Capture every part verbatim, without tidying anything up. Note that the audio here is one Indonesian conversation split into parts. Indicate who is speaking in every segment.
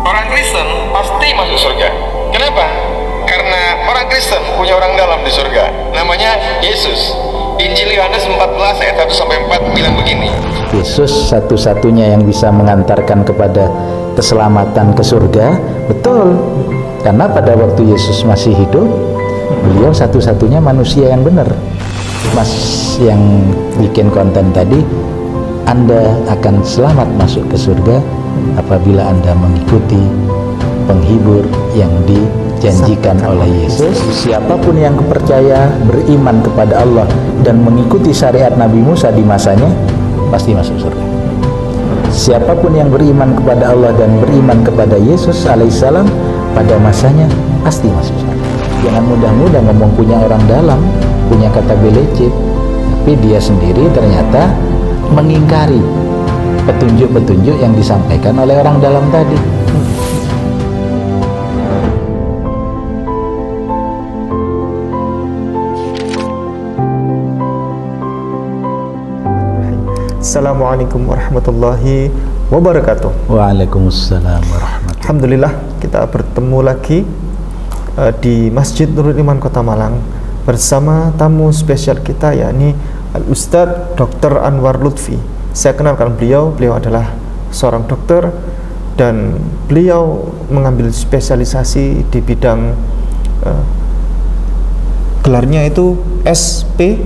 Speaker 1: Orang Kristen pasti masuk surga. Kenapa? Karena orang Kristen punya orang dalam di surga, namanya Yesus. Injil Yohanes empat belas ayat satu sampai empat bilang begini.
Speaker 2: Yesus satu-satunya yang bisa mengantarkan kepada keselamatan ke surga. Betul. Karena pada waktu Yesus masih hidup, beliau satu-satunya manusia yang benar. Mas yang bikin konten tadi, Anda akan selamat masuk ke surga apabila Anda mengikuti penghibur yang dijanjikan oleh Yesus. Siapapun yang percaya, beriman kepada Allah dan mengikuti syariat Nabi Musa di masanya, pasti masuk surga. Siapapun yang beriman kepada Allah dan beriman kepada Yesus alaihissalam pada masanya, pasti masuk surga. Jangan mudah-mudah ngomong punya orang dalam, punya kata belecit, tapi dia sendiri ternyata mengingkari petunjuk-petunjuk yang disampaikan oleh orang dalam tadi.
Speaker 3: Assalamualaikum warahmatullahi wabarakatuh.
Speaker 2: Waalaikumsalam warahmatullahi.
Speaker 3: Alhamdulillah kita bertemu lagi uh, di Masjid Nurul Iman Kota Malang bersama tamu spesial kita, yakni Al-Ustadz Doktor Anwar Lutfi. Saya kenalkan beliau, beliau adalah seorang dokter dan beliau mengambil spesialisasi di bidang uh, gelarnya itu S P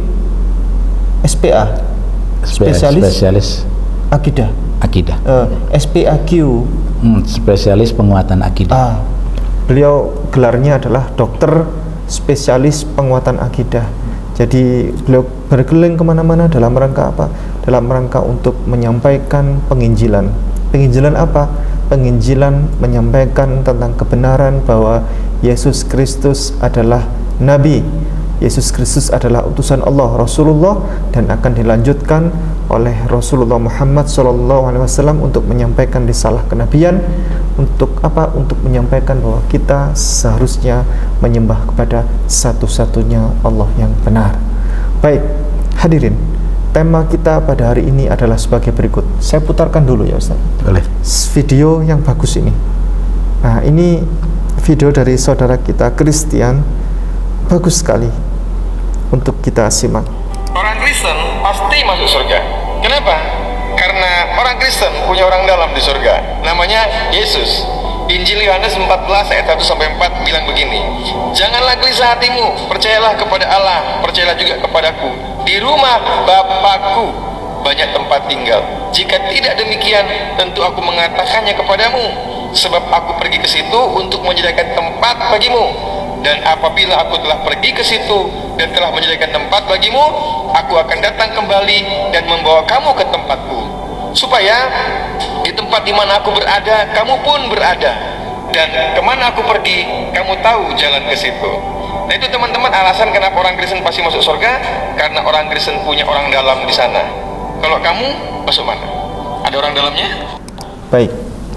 Speaker 3: S P A, spesialis,
Speaker 2: spesialis
Speaker 3: akidah,
Speaker 2: akidah.
Speaker 3: uh, S P A Q,
Speaker 2: hmm, spesialis penguatan akidah.
Speaker 3: ah, beliau gelarnya adalah dokter spesialis penguatan akidah. Jadi beliau berkeliling kemana-mana dalam rangka apa? Dalam rangka untuk menyampaikan penginjilan. Penginjilan apa? Penginjilan menyampaikan tentang kebenaran bahwa Yesus Kristus adalah Nabi, Yesus Kristus adalah utusan Allah, Rasulullah, dan akan dilanjutkan oleh Rasulullah Muhammad shallallahu alaihi wasallam untuk menyampaikan risalah kenabian. Untuk apa? Untuk menyampaikan bahwa kita seharusnya menyembah kepada satu-satunya Allah yang benar. Baik, hadirin, tema kita pada hari ini adalah sebagai berikut. Saya putarkan dulu ya Ustaz.
Speaker 2: Boleh.
Speaker 3: Video yang bagus ini. Nah, ini video dari saudara kita Christian, bagus sekali untuk kita simak.
Speaker 1: Orang Kristen pasti masuk surga. Kenapa? Karena orang Kristen punya orang dalam di surga, namanya Yesus. Injil Yohanes empat belas ayat satu sampai empat bilang begini. Janganlah gelisah hatimu, percayalah kepada Allah, percayalah juga kepadaku. Di rumah Bapakku banyak tempat tinggal. Jika tidak demikian, tentu aku mengatakannya kepadamu. Sebab aku pergi ke situ untuk menyediakan tempat bagimu. Dan apabila aku telah pergi ke situ dan telah menyediakan tempat bagimu, aku akan datang kembali dan membawa kamu ke tempatku, supaya di tempat di mana aku berada, kamu pun berada, dan kemana aku pergi, kamu tahu jalan ke situ. Nah, itu teman-teman alasan kenapa orang Kristen pasti masuk surga, karena orang Kristen punya orang dalam di sana. Kalau kamu masuk mana? Ada orang dalamnya?
Speaker 3: Baik,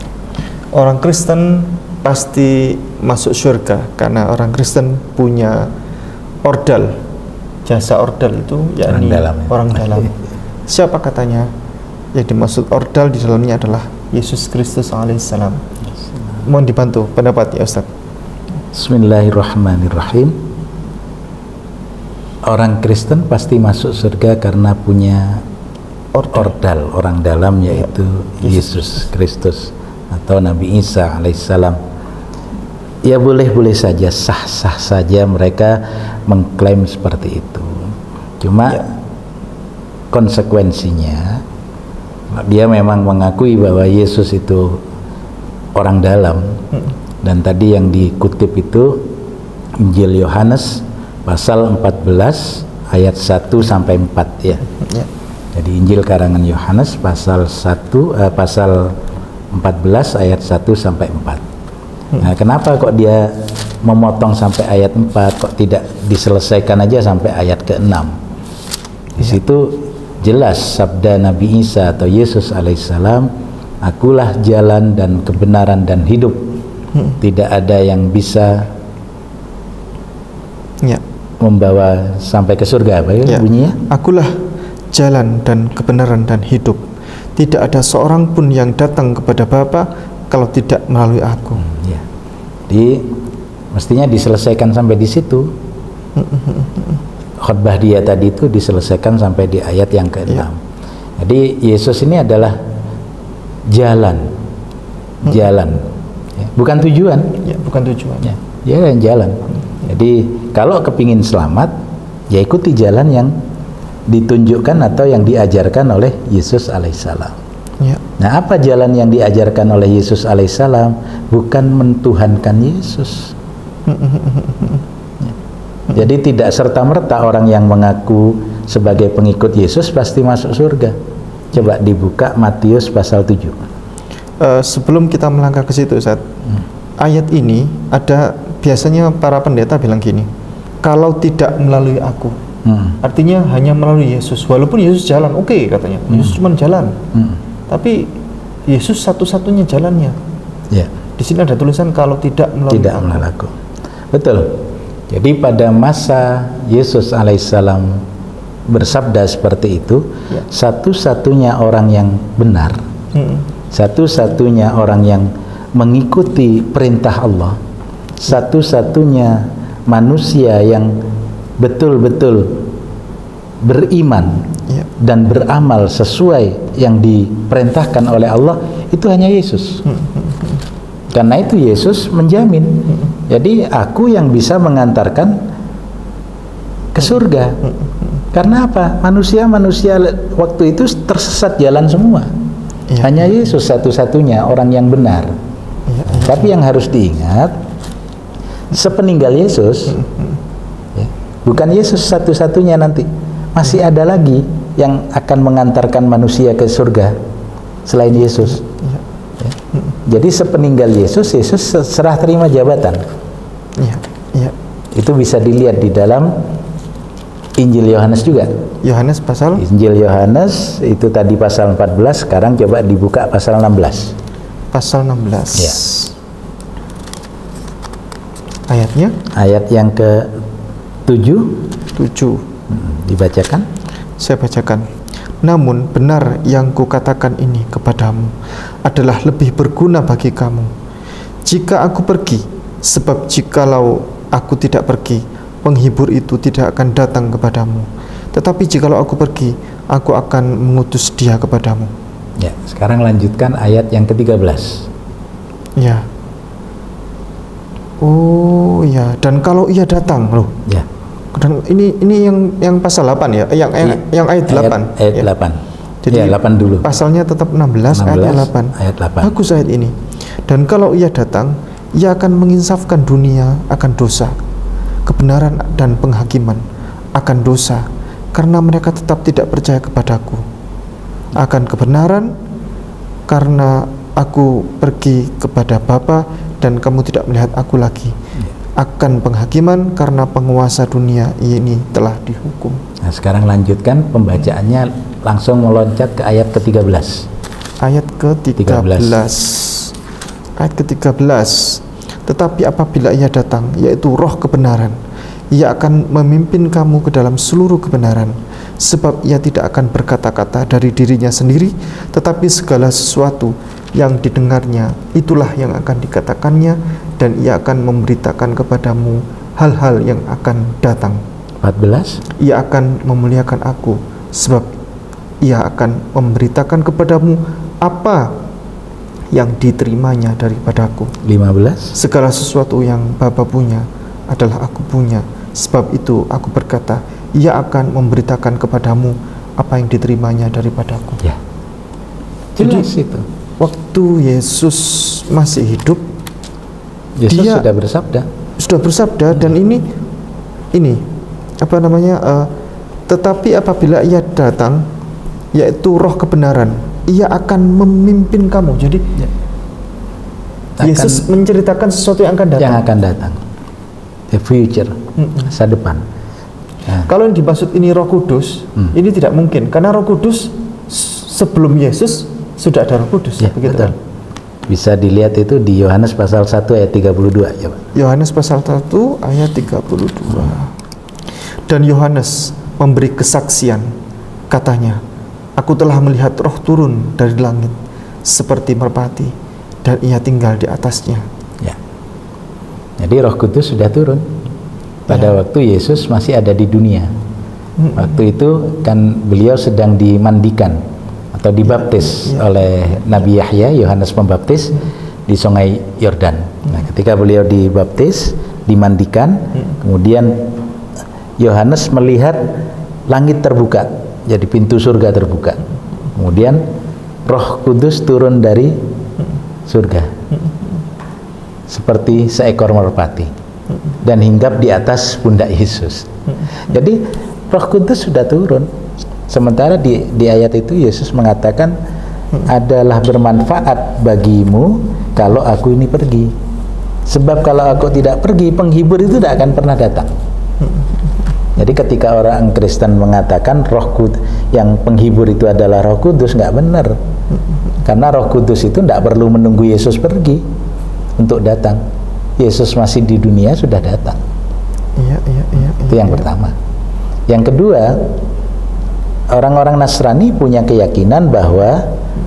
Speaker 3: orang Kristen pasti masuk surga karena orang Kristen punya ordal. Jasa ordal itu yakni
Speaker 2: orang dalam,
Speaker 3: orang dalam. Siapa katanya? Yang dimaksud ordal di dalamnya adalah Yesus Kristus alaihissalam. Mohon dibantu pendapat ya Ustaz.
Speaker 2: Bismillahirrahmanirrahim. Orang Kristen pasti masuk surga karena punya ordal, ordal orang dalam, yaitu ya, Yesus Kristus atau Nabi Isa alaihissalam. Ya boleh-boleh saja, sah-sah saja mereka mengklaim seperti itu. Cuma ya, konsekuensinya dia memang mengakui bahwa Yesus itu orang dalam. hmm. Dan tadi yang dikutip itu Injil Yohanes pasal empat belas ayat satu sampai empat ya. ya. Jadi Injil karangan Yohanes pasal satu eh, pasal empat belas ayat satu sampai empat. Nah, kenapa kok dia memotong sampai ayat empat, kok tidak diselesaikan aja sampai ayat ke enam? Di situ jelas sabda Nabi Isa atau Yesus alaihissalam, akulah jalan dan kebenaran dan hidup. Hmm. Tidak ada yang bisa ya, membawa sampai ke surga. Apa ya, ya bunyinya?
Speaker 3: Akulah jalan dan kebenaran dan hidup. Tidak ada seorang pun yang datang kepada Bapa kalau tidak melalui aku.
Speaker 2: Hmm, ya. Jadi mestinya diselesaikan sampai di situ. Khotbah dia tadi itu diselesaikan sampai di ayat yang keenam. Ya. Jadi Yesus ini adalah jalan, hmm. jalan, ya. bukan tujuan.
Speaker 3: Ya, bukan tujuan.
Speaker 2: Ya, jalan, jalan. Jadi kalau kepingin selamat, ya ikuti jalan yang ditunjukkan atau yang diajarkan oleh Yesus alaihissalam.
Speaker 3: Ya.
Speaker 2: Nah, apa jalan yang diajarkan oleh Yesus alaihissalam? Bukan mentuhankan Yesus. Ya. Jadi tidak serta-merta orang yang mengaku sebagai pengikut Yesus pasti masuk surga. Coba dibuka Matius pasal tujuh.
Speaker 3: Uh, sebelum kita melangkah ke situ, Ustaz, hmm. ayat ini ada biasanya para pendeta bilang gini, kalau tidak melalui aku, hmm. artinya hanya melalui Yesus. Walaupun Yesus jalan, oke okay, katanya, hmm. Yesus cuma jalan. Hmm. Tapi Yesus satu-satunya jalannya. Ya. Di sini ada tulisan kalau tidak melalui
Speaker 2: tidak
Speaker 3: aku.
Speaker 2: melalui aku. Betul. Jadi pada masa Yesus alaihissalam bersabda seperti itu, ya. satu-satunya orang yang benar, hmm. satu-satunya orang yang mengikuti perintah Allah, satu-satunya manusia yang betul-betul beriman ya. dan beramal sesuai yang diperintahkan oleh Allah, itu hanya Yesus. Hmm. Karena itu Yesus menjamin, hmm. jadi aku yang bisa mengantarkan ke surga. Hmm. Karena apa? Manusia-manusia waktu itu tersesat jalan semua. Ya. Hanya Yesus satu-satunya orang yang benar. Ya, ya. Tapi yang harus diingat, sepeninggal Yesus, hmm. ya, bukan Yesus satu-satunya nanti. Masih ada lagi yang akan mengantarkan manusia ke surga selain Yesus. Ya. Ya. Jadi sepeninggal Yesus, Yesus serah terima jabatan.
Speaker 3: Ya. Ya.
Speaker 2: Itu bisa dilihat di dalam Injil Yohanes juga.
Speaker 3: Yohanes pasal?
Speaker 2: Injil Yohanes itu tadi pasal empat belas, sekarang coba dibuka pasal enam belas.
Speaker 3: Pasal enam belas.
Speaker 2: Ya.
Speaker 3: Ayatnya?
Speaker 2: Ayat yang ke tujuh.
Speaker 3: tujuh.
Speaker 2: Hmm, dibacakan?
Speaker 3: Saya bacakan. Namun benar yang kukatakan ini kepadamu adalah lebih berguna bagi kamu jika aku pergi, sebab jikalau aku tidak pergi, penghibur itu tidak akan datang kepadamu. Tetapi jikalau aku pergi, aku akan mengutus dia kepadamu.
Speaker 2: Ya, sekarang lanjutkan ayat yang ke tiga belas.
Speaker 3: Ya. Oh ya, dan kalau ia datang, loh.
Speaker 2: Ya.
Speaker 3: Dan ini ini yang yang pasal delapan ya, yang yang, yang ayat delapan.
Speaker 2: Ayat, ayat
Speaker 3: ya.
Speaker 2: delapan.
Speaker 3: Jadi
Speaker 2: ya, delapan dulu.
Speaker 3: Pasalnya tetap enam belas, enam belas ayat delapan.
Speaker 2: Ayat delapan.
Speaker 3: Bagus ayat ini. Dan kalau ia datang, ia akan menginsafkan dunia akan dosa, kebenaran dan penghakiman akan dosa, karena mereka tetap tidak percaya kepadaku. Akan kebenaran, karena aku pergi kepada Bapa dan kamu tidak melihat aku lagi. Akan penghakiman, karena penguasa dunia ini telah dihukum.
Speaker 2: Nah, sekarang lanjutkan pembacaannya, langsung meloncat ke ayat ke tiga belas.
Speaker 3: Ayat ke tiga belas. Ayat ke tiga belas. Tetapi apabila ia datang, yaitu roh kebenaran, ia akan memimpin kamu ke dalam seluruh kebenaran, sebab ia tidak akan berkata-kata dari dirinya sendiri, tetapi segala sesuatu yang didengarnya itulah yang akan dikatakannya, dan ia akan memberitakan kepadamu hal-hal yang akan datang.
Speaker 2: empat belas.
Speaker 3: Ia akan memuliakan aku, sebab ia akan memberitakan kepadamu apa yang diterimanya daripadaku.
Speaker 2: lima belas.
Speaker 3: Segala sesuatu yang Bapa punya adalah aku punya, sebab itu aku berkata, ia akan memberitakan kepadamu apa yang diterimanya daripadaku.
Speaker 2: Ya. Jelas
Speaker 3: Jadi,
Speaker 2: itu.
Speaker 3: Waktu Yesus masih hidup,
Speaker 2: Yesus
Speaker 3: dia
Speaker 2: sudah bersabda.
Speaker 3: Sudah bersabda hmm. dan ini ini apa namanya? Uh, tetapi apabila ia datang, yaitu roh kebenaran, ia akan memimpin kamu. Jadi ya. Yesus akan, menceritakan sesuatu yang akan datang.
Speaker 2: Yang akan datang. The future, hmm. masa depan. Nah.
Speaker 3: Kalau yang dimaksud ini Roh Kudus, hmm. ini tidak mungkin, karena Roh Kudus sebelum Yesus sudah ada Roh Kudus.
Speaker 2: Ya,
Speaker 3: begitu.
Speaker 2: Betul. Bisa dilihat itu di Yohanes pasal satu ayat tiga puluh dua, ya, Pak.
Speaker 3: Yohanes pasal satu ayat tiga puluh dua. Dan Yohanes memberi kesaksian, katanya, aku telah melihat roh turun dari langit seperti merpati, dan ia tinggal di atasnya.
Speaker 2: Ya. Jadi Roh Kudus sudah turun pada
Speaker 3: Ya.
Speaker 2: waktu Yesus masih ada di dunia.
Speaker 3: Mm-mm.
Speaker 2: Waktu itu kan beliau sedang dimandikan atau dibaptis
Speaker 3: Ya.
Speaker 2: oleh Nabi Yahya, Yohanes Pembaptis di Sungai Yordan. Nah, ketika beliau dibaptis, dimandikan, kemudian Yohanes melihat langit terbuka, jadi pintu surga terbuka. Kemudian Roh Kudus turun dari surga seperti seekor merpati dan hinggap di atas pundak Yesus. Jadi Roh Kudus sudah turun. Sementara di, di ayat itu Yesus mengatakan adalah bermanfaat bagimu kalau aku ini pergi. Sebab kalau aku tidak pergi, penghibur itu tidak akan pernah datang. Jadi ketika orang Kristen mengatakan Roh Kudus, yang penghibur itu adalah Roh Kudus, nggak benar. Karena Roh Kudus itu tidak perlu menunggu Yesus pergi untuk datang. Yesus masih di dunia sudah datang.
Speaker 3: Iya, iya, iya.
Speaker 2: Itu yang
Speaker 3: iya.
Speaker 2: pertama. Yang kedua, orang-orang Nasrani punya keyakinan bahwa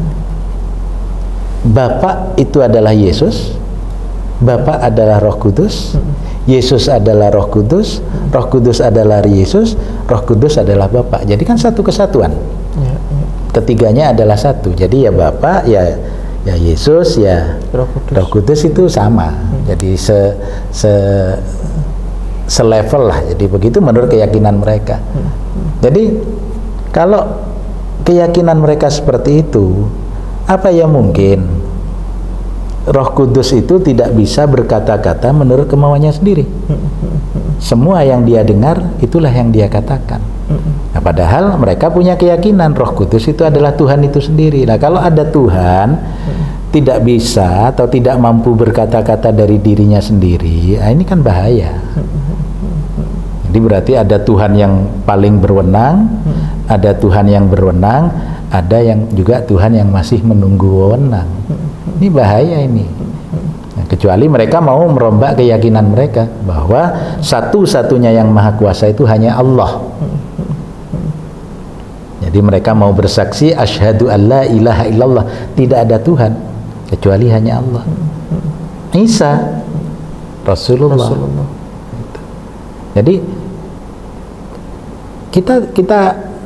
Speaker 2: Bapa itu adalah Yesus, Bapa adalah Roh Kudus, Yesus adalah Roh Kudus, Roh Kudus adalah Yesus, Roh Kudus adalah Bapa. Jadi kan satu kesatuan.
Speaker 3: Iya, iya.
Speaker 2: Ketiganya adalah satu. Jadi ya Bapa, ya ya Yesus, ya
Speaker 3: Roh Kudus.
Speaker 2: Roh Kudus itu sama. Jadi se se selevel lah. Jadi begitu menurut keyakinan mereka. Jadi kalau keyakinan mereka seperti itu, apa yang mungkin Roh Kudus itu tidak bisa berkata-kata menurut kemauannya sendiri. Semua yang dia dengar itulah yang dia katakan. Nah, padahal mereka punya keyakinan Roh Kudus itu adalah Tuhan itu sendiri. Nah, kalau ada Tuhan tidak bisa atau tidak mampu berkata-kata dari dirinya sendiri, nah ini kan bahaya. Jadi berarti ada Tuhan yang paling berwenang, ada Tuhan yang berwenang, ada yang juga Tuhan yang masih menunggu wewenang. Ini bahaya ini. Nah, kecuali mereka mau merombak keyakinan mereka bahwa satu-satunya yang maha kuasa itu hanya Allah. Jadi mereka mau bersaksi asyhadu alla ilaha illallah, tidak ada Tuhan kecuali hanya Allah. Isa Rasulullah.
Speaker 3: Rasulullah.
Speaker 2: Jadi kita kita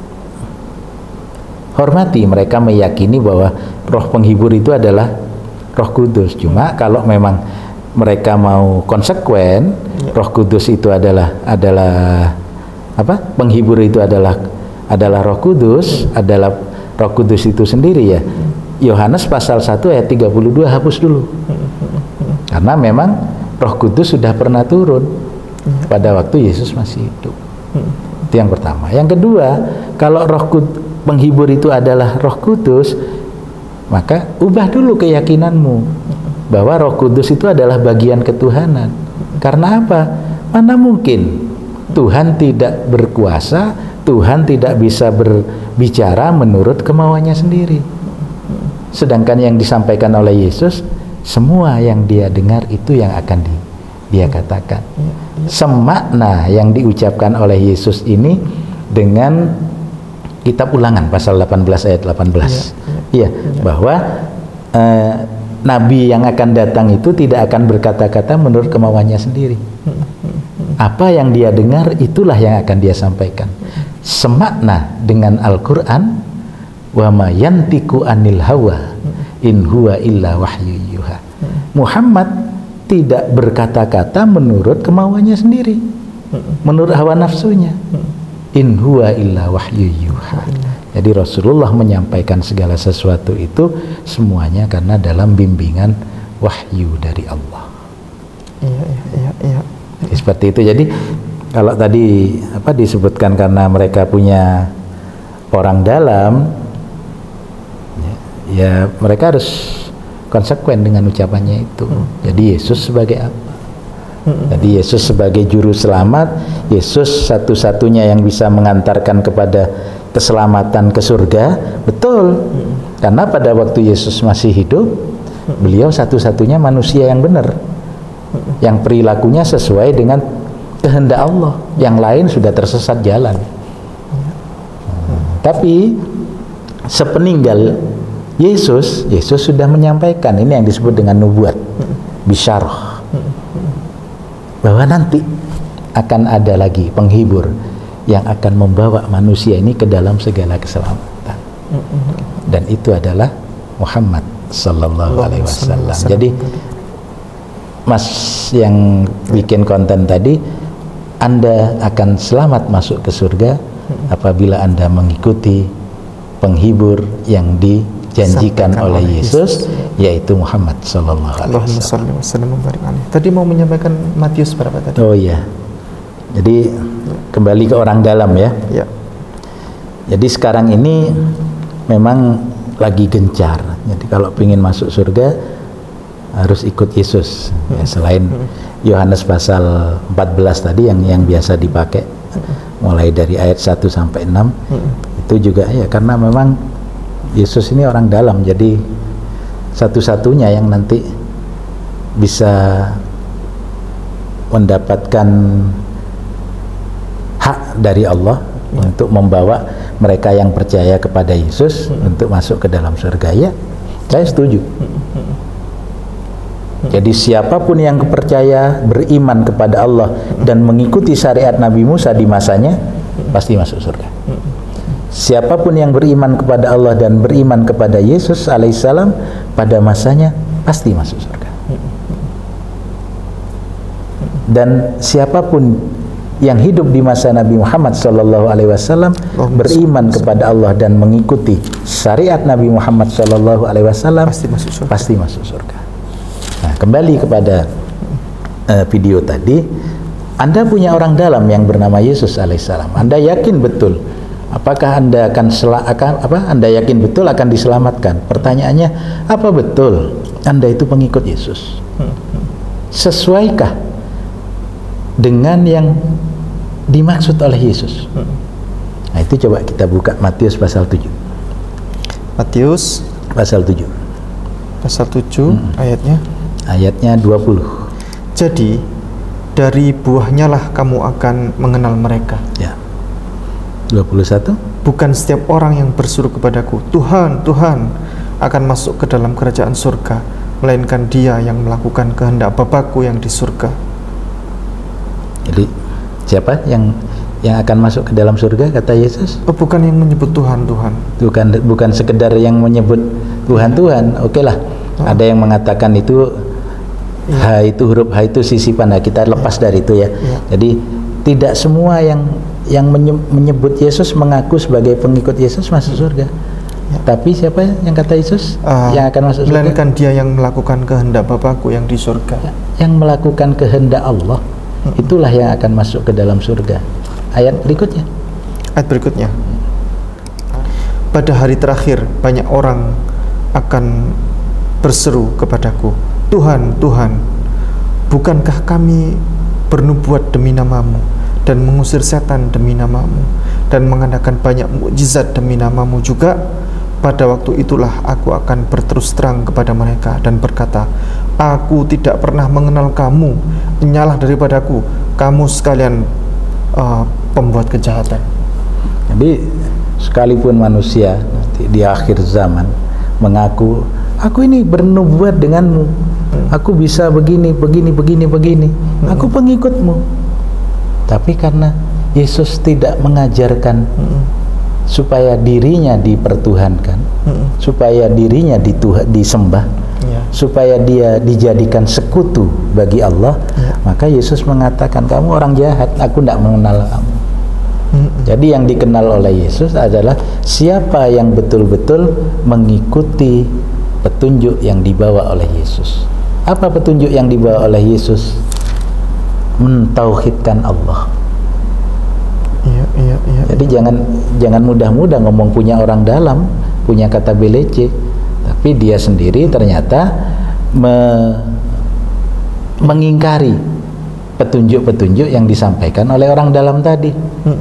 Speaker 2: hormati mereka meyakini bahwa Roh penghibur itu adalah Roh Kudus. Cuma kalau memang mereka mau konsekuen,
Speaker 3: Ya.
Speaker 2: Roh Kudus itu adalah adalah apa? Penghibur itu adalah adalah Roh Kudus, adalah Roh Kudus itu sendiri ya. Yohanes pasal satu ayat tiga puluh dua hapus dulu. Karena memang Roh Kudus sudah pernah turun pada waktu Yesus masih hidup. Itu yang pertama. Yang kedua, kalau Roh Kudus, penghibur itu adalah Roh Kudus, maka ubah dulu keyakinanmu bahwa Roh Kudus itu adalah bagian ketuhanan. Karena apa? Mana mungkin Tuhan tidak berkuasa, Tuhan tidak bisa berbicara menurut kemauannya sendiri. Sedangkan yang disampaikan oleh Yesus, semua yang dia dengar itu yang akan di, dia katakan. Semakna yang diucapkan oleh Yesus ini dengan kitab Ulangan pasal delapan belas ayat delapan belas. Iya, bahwa eh, nabi yang akan datang itu tidak akan berkata-kata menurut kemauannya sendiri. Apa yang dia dengar itulah yang akan dia sampaikan. Semakna dengan Al-Qur'an, wa ma yantiqu anil hawa in huwa illa wahyu yuha. Muhammad tidak berkata-kata menurut kemauannya sendiri, menurut hawa nafsunya. In huwa illa wahyu yuha. Jadi Rasulullah menyampaikan segala sesuatu itu semuanya karena dalam bimbingan wahyu dari Allah.
Speaker 3: Iya, iya, iya, iya.
Speaker 2: Jadi, seperti itu. Jadi kalau tadi apa disebutkan karena mereka punya orang dalam, ya, ya mereka harus konsekuen dengan ucapannya itu. Jadi Yesus sebagai apa? Jadi Yesus sebagai juru selamat, Yesus satu-satunya yang bisa mengantarkan kepada keselamatan ke surga, betul. Karena pada waktu Yesus masih hidup, beliau satu-satunya manusia yang benar, yang perilakunya sesuai dengan kehendak Allah. Yang lain sudah tersesat jalan. Tapi sepeninggal Yesus, Yesus sudah menyampaikan, ini yang disebut dengan nubuat, bisyarah, bahwa nanti akan ada lagi penghibur yang akan membawa manusia ini ke dalam segala keselamatan, dan itu adalah Muhammad sallallahu alaihi wasallam. Jadi Mas yang bikin konten tadi, Anda akan selamat masuk ke surga apabila Anda mengikuti penghibur yang dijanjikan
Speaker 3: Sampaikan
Speaker 2: oleh
Speaker 3: oleh
Speaker 2: Yesus, yaitu Muhammad sallallahu alaihi wasallam.
Speaker 3: Tadi mau menyampaikan Matius berapa tadi?
Speaker 2: Oh iya. Jadi kembali ke orang dalam ya.
Speaker 3: Ya.
Speaker 2: Jadi sekarang ini memang lagi gencar. Jadi kalau ingin masuk surga harus ikut Yesus. Ya, selain Yohanes pasal empat belas tadi yang yang biasa dipakai mulai dari ayat satu sampai enam, itu juga ya karena memang Yesus ini orang dalam, jadi satu-satunya yang nanti bisa mendapatkan hak dari Allah untuk membawa mereka yang percaya kepada Yesus untuk masuk ke dalam surga. Ya, saya setuju. Jadi siapapun yang percaya, beriman kepada Allah dan mengikuti syariat Nabi Musa di masanya, pasti masuk surga. Siapapun yang beriman kepada Allah dan beriman kepada Yesus alaihissalam pada masanya, pasti masuk surga. Dan siapapun yang hidup di masa Nabi Muhammad sallallahu alaihi wasallam, beriman kepada Allah dan mengikuti syariat Nabi Muhammad sallallahu alaihi wasallam,
Speaker 3: Pasti masuk surga.
Speaker 2: pasti masuk surga. Nah, kembali kepada uh, video tadi, Anda punya orang dalam yang bernama Yesus alaihissalam. Anda yakin betul apakah Anda akan sel- akan apa? Anda yakin betul akan diselamatkan? Pertanyaannya, apa betul Anda itu pengikut Yesus? Sesuaikah dengan yang dimaksud oleh Yesus? Nah, itu coba kita buka Matius pasal tujuh.
Speaker 3: Matius
Speaker 2: Pasal tujuh.
Speaker 3: pasal tujuh
Speaker 2: Hmm.
Speaker 3: ayatnya.
Speaker 2: Ayatnya dua puluh.
Speaker 3: Jadi dari buahnya lah kamu akan mengenal mereka.
Speaker 2: Ya. dua puluh satu.
Speaker 3: Bukan setiap orang yang berseru kepadaku, Tuhan, Tuhan, akan masuk ke dalam kerajaan surga, melainkan dia yang melakukan kehendak Bapakku yang di surga.
Speaker 2: Jadi siapa yang yang akan masuk ke dalam surga kata Yesus?
Speaker 3: Oh, bukan yang menyebut Tuhan, Tuhan.
Speaker 2: Bukan bukan sekedar yang menyebut Tuhan Tuhan. Oke lah.
Speaker 3: Oh.
Speaker 2: Ada yang mengatakan itu H itu huruf H itu sisipan. Nah, kita lepas dari itu ya.
Speaker 3: Ya.
Speaker 2: Jadi tidak semua yang yang menye- menyebut Yesus mengaku sebagai pengikut Yesus masuk surga.
Speaker 3: Ya.
Speaker 2: Tapi siapa yang kata Yesus
Speaker 3: Ah,
Speaker 2: yang akan masuk surga?
Speaker 3: melainkan dia yang melakukan kehendak Bapakku yang di surga.
Speaker 2: Yang melakukan kehendak Allah, itulah yang akan masuk ke dalam surga. Ayat berikutnya.
Speaker 3: Ayat berikutnya. Pada hari terakhir banyak orang akan berseru kepadaku, Tuhan, Tuhan, bukankah kami bernubuat demi namamu dan mengusir setan demi namamu dan mengadakan banyak mukjizat demi namamu juga? Pada waktu itulah aku akan berterus terang kepada mereka dan berkata, aku tidak pernah mengenal kamu, menyalah daripadaku, kamu sekalian uh, pembuat kejahatan.
Speaker 2: Jadi sekalipun manusia nanti di akhir zaman mengaku, aku ini bernubuat denganmu, aku bisa begini, begini, begini, begini, aku pengikutmu. Tapi karena Yesus tidak mengajarkan supaya dirinya dipertuhankan, supaya dirinya dituh- disembah,
Speaker 3: Ya.
Speaker 2: supaya dia dijadikan sekutu bagi Allah,
Speaker 3: Ya.
Speaker 2: maka Yesus mengatakan, kamu orang jahat, aku tidak mengenal kamu. Jadi yang dikenal oleh Yesus adalah siapa yang betul-betul mengikuti petunjuk yang dibawa oleh Yesus. Apa petunjuk yang dibawa oleh Yesus? Mentauhidkan Allah.
Speaker 3: Iya, iya, iya.
Speaker 2: Jadi jangan jangan mudah-mudah ngomong punya orang dalam, punya kata belece, tapi dia sendiri ternyata me, mengingkari petunjuk-petunjuk yang disampaikan oleh orang dalam tadi.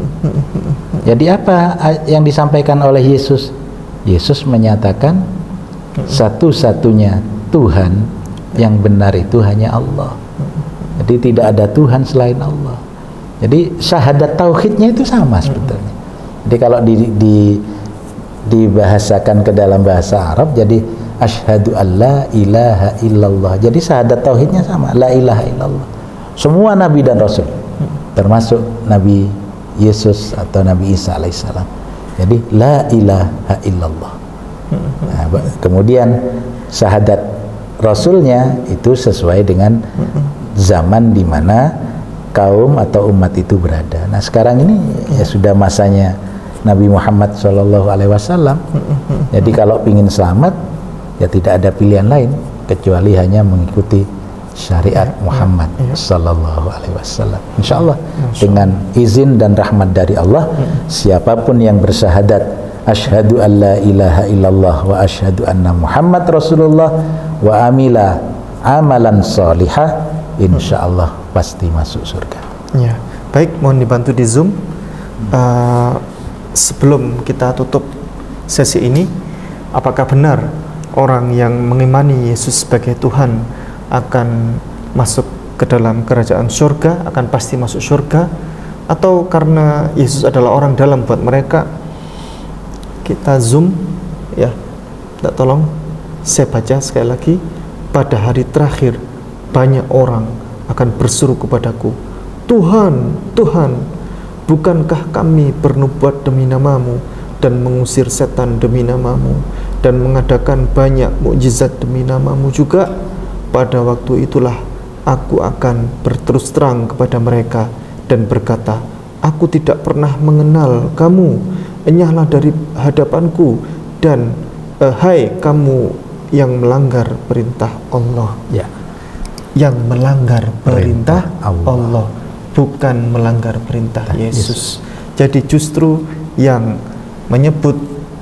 Speaker 2: Jadi apa yang disampaikan oleh Yesus? Yesus menyatakan satu-satunya Tuhan yang benar itu hanya Allah. Jadi tidak ada Tuhan selain Allah. Jadi syahadat tauhidnya itu sama sebetulnya. Jadi kalau di, di dibahasakan ke dalam bahasa Arab jadi asyhadu alla ilaha illallah. Jadi syahadat tauhidnya sama, la ilaha illallah. Semua nabi dan rasul, termasuk Nabi Yesus atau Nabi Isa alaihissalam. Jadi la ilaha illallah. Nah, kemudian syahadat rasulnya itu sesuai dengan zaman di mana kaum atau umat itu berada. Nah, sekarang ini ya sudah masanya Nabi Muhammad shallallahu alaihi wasallam. Jadi kalau ingin selamat ya tidak ada pilihan lain kecuali hanya mengikuti syariat Muhammad sallallahu alaihi wasallam. Insyaallah dengan izin dan rahmat dari Allah, siapapun yang bersyahadat asyhadu alla ilaha illallah wa asyhadu anna Muhammad Rasulullah wa amila amalan sholihah, insyaallah pasti masuk surga.
Speaker 3: Ya, baik, mohon dibantu di Zoom. Uh, sebelum kita tutup sesi ini, apakah benar orang yang mengimani Yesus sebagai Tuhan akan masuk ke dalam kerajaan surga, akan pasti masuk surga, atau karena Yesus adalah orang dalam buat mereka? Kita zoom ya, tak tolong saya baca sekali lagi. Pada hari terakhir banyak orang akan berseru kepadaku, Tuhan, Tuhan, bukankah kami bernubuat demi namamu dan mengusir setan demi namamu dan mengadakan banyak mukjizat demi namamu juga? Pada waktu itulah aku akan berterus terang kepada mereka dan berkata, aku tidak pernah mengenal kamu, enyahlah dari hadapanku, dan eh, hai kamu yang melanggar perintah Allah.
Speaker 2: Ya.
Speaker 3: Yang melanggar perintah,
Speaker 2: Perintah Allah.
Speaker 3: Allah, bukan melanggar perintah Yesus.
Speaker 2: Yesus.
Speaker 3: Jadi justru yang menyebut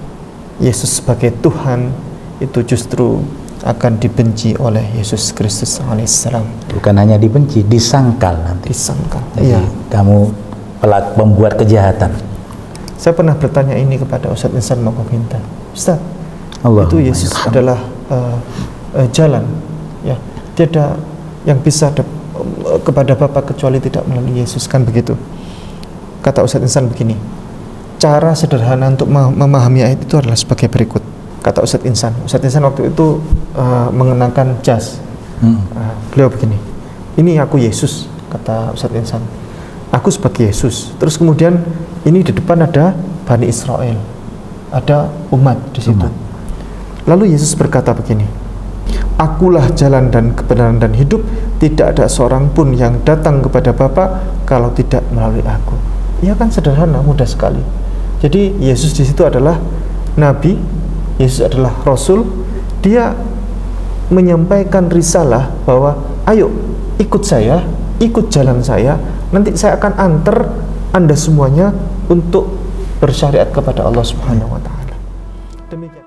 Speaker 3: Yesus sebagai Tuhan itu justru akan dibenci oleh Yesus Kristus alaihissalam.
Speaker 2: Bukan hanya dibenci, disangkal nanti.
Speaker 3: Disangkal.
Speaker 2: Jadi
Speaker 3: Iya.
Speaker 2: kamu pelak pembuat kejahatan.
Speaker 3: Saya pernah bertanya ini kepada Ustadz Insan Mokoginta. Ustadz,
Speaker 2: Allahumma
Speaker 3: itu Yesus
Speaker 2: yarham.
Speaker 3: adalah uh, uh, jalan, ya. Tiada yang bisa de- uh, kepada Bapa kecuali tidak melalui Yesus, kan begitu? Kata Ustadz Insan begini, cara sederhana untuk mem- memahami ayat itu adalah sebagai berikut. Kata Ustadz Insan, Ustadz Insan waktu itu uh, mengenakan jas.
Speaker 2: Hmm.
Speaker 3: Uh, beliau begini, ini aku Yesus, kata Ustadz Insan. Aku sebagai Yesus. Terus kemudian ini di depan ada Bani Israel, ada umat di situ.
Speaker 2: Umat.
Speaker 3: Lalu Yesus berkata begini, akulah jalan dan kebenaran dan hidup, tidak ada seorang pun yang datang kepada Bapa kalau tidak melalui aku. Ya kan, sederhana, mudah sekali. Jadi Yesus di situ adalah Nabi, Yesus adalah Rasul. Dia menyampaikan risalah bahwa ayo ikut saya, ikut jalan saya, nanti saya akan antar Anda semuanya untuk bersyariat kepada Allah Subhanahu wa taala. Demikian.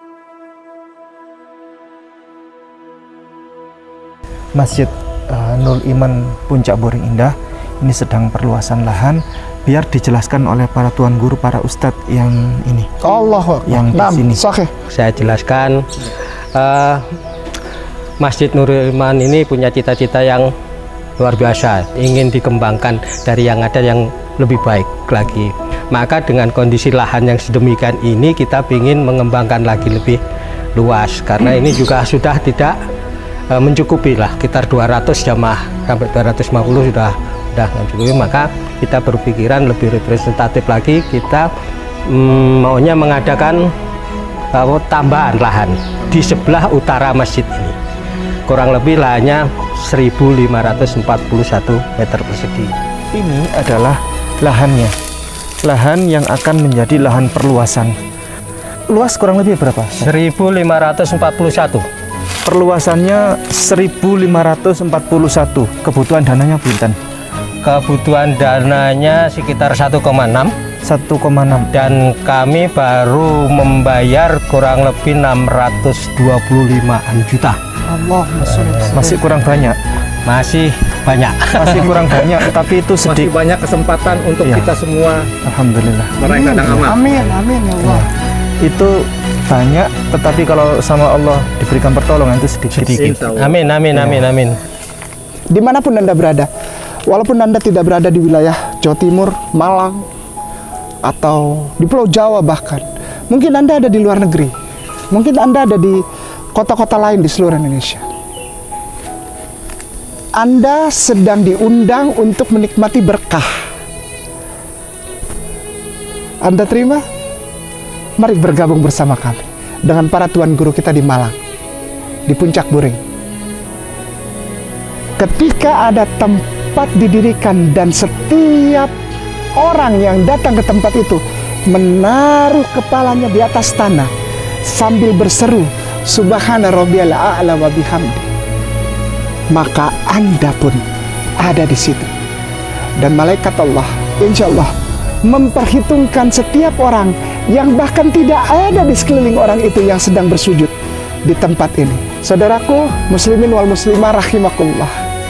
Speaker 3: Masjid uh, Nurul Iman Puncak Boring Indah ini sedang perluasan lahan, biar dijelaskan oleh para tuan guru, para ustadz yang ini.
Speaker 4: Allah
Speaker 3: yang di
Speaker 4: Naam,
Speaker 3: sini.
Speaker 4: sahih.
Speaker 5: Saya jelaskan, uh, Masjid Nurul Iman ini punya cita-cita yang luar biasa, ingin dikembangkan dari yang ada yang lebih baik lagi. Maka dengan kondisi lahan yang sedemikian ini, kita ingin mengembangkan lagi lebih luas, karena ini juga sudah tidak uh, mencukupi lah, sekitar dua ratus jamaah sampai dua ratus lima puluh sudah sudah mencukupi. Maka kita berpikiran lebih representatif lagi, kita mm, maunya mengadakan uh, tambahan lahan di sebelah utara masjid ini, kurang lebih lahannya seribu lima ratus empat puluh satu meter persegi.
Speaker 3: Ini adalah lahannya, lahan yang akan menjadi lahan perluasan. Luas kurang lebih berapa?
Speaker 5: seribu lima ratus empat puluh satu.
Speaker 3: Perluasannya seribu lima ratus empat puluh satu. Kebutuhan dananya pinten?
Speaker 5: Kebutuhan dananya sekitar satu koma enam.
Speaker 3: satu koma enam.
Speaker 5: Dan kami baru membayar kurang lebih enam ratus dua puluh limaan juta.
Speaker 4: Allah,
Speaker 3: Masih kurang banyak.
Speaker 5: Masih banyak.
Speaker 3: Masih kurang banyak, tapi itu sedikit.
Speaker 6: banyak kesempatan untuk
Speaker 3: Ya.
Speaker 6: kita semua
Speaker 3: Alhamdulillah.
Speaker 6: meraih ladang amal.
Speaker 4: Amin, amin ya Allah.
Speaker 3: Itu banyak, tetapi kalau sama Allah diberikan pertolongan itu sedikit.
Speaker 6: Insya Allah.
Speaker 5: Amin, amin, amin, amin.
Speaker 4: Dimanapun Anda berada, walaupun Anda tidak berada di wilayah Jawa Timur, Malang, atau di Pulau Jawa bahkan, Mungkin Anda ada di luar negeri, mungkin Anda ada di kota-kota lain di seluruh Indonesia. Anda sedang diundang untuk menikmati berkah. Anda terima? Mari bergabung bersama kami dengan para tuan guru kita di Malang, di Puncak Buring. Ketika ada tempat didirikan dan setiap orang yang datang ke tempat itu menaruh kepalanya di atas tanah sambil berseru Subhana rabbiyal a'la wa bihamdi, maka Anda pun ada di situ. Dan malaikat Allah insya Allah memperhitungkan setiap orang yang bahkan tidak ada di sekeliling orang itu yang sedang bersujud di tempat ini. Saudaraku muslimin wal muslimah rahimakumullah,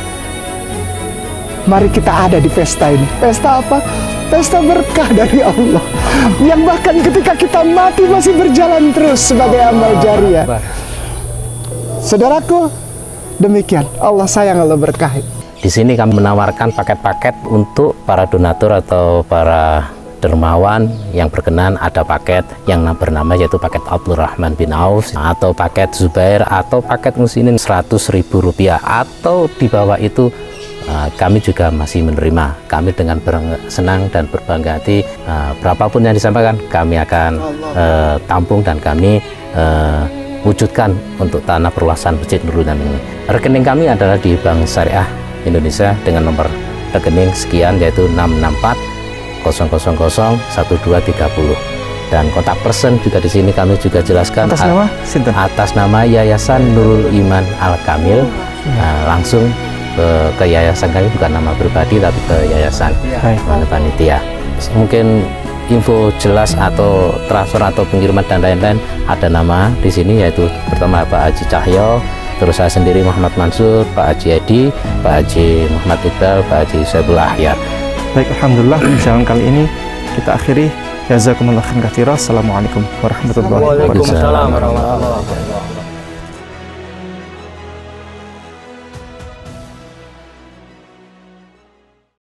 Speaker 4: mari kita ada di pesta ini. Pesta apa? Pesta berkah dari Allah yang bahkan ketika kita mati masih berjalan terus sebagai amal jariah. Saudaraku, demikian Allah sayang, Allah berkahi.
Speaker 7: Di sini kami menawarkan paket-paket untuk para donatur atau para dermawan yang berkenan. Ada paket yang bernama yaitu paket Abdurrahman bin Auf, atau paket Zubair, atau paket muslimin seratus ribu rupiah, atau di bawah itu uh, kami juga masih menerima. Kami dengan senang dan berbangga hati, uh, berapapun yang disampaikan kami akan uh, tampung dan kami uh, wujudkan untuk tanah perluasan Masjid Nurul Iman ini. Rekening kami adalah di Bank Syariah Indonesia dengan nomor rekening sekian yaitu enam enam empat nol nol nol satu dua tiga nol, dan kontak person juga di sini kami juga jelaskan
Speaker 3: Atas nama Sinten?
Speaker 7: Atas nama Yayasan Nurul Iman Al Kamil. Nah, langsung ke, ke yayasan kami, bukan nama pribadi tapi ke yayasan mana panitia. Mungkin info jelas atau transfer atau pengiriman dan lain-lain ada nama di sini yaitu pertama Pak Haji Cahyo, terus saya sendiri Muhammad Mansur, Pak Haji Edi, Pak Haji Muhammad Iqbal, Pak Haji Saiful Ahyar.
Speaker 3: Baik, alhamdulillah perjalanan kali ini kita akhiri. Jazakumullah khairan katsira. Assalamualaikum warahmatullahi wabarakatuh.
Speaker 5: Waalaikumsalam warahmatullahi wabarakatuh.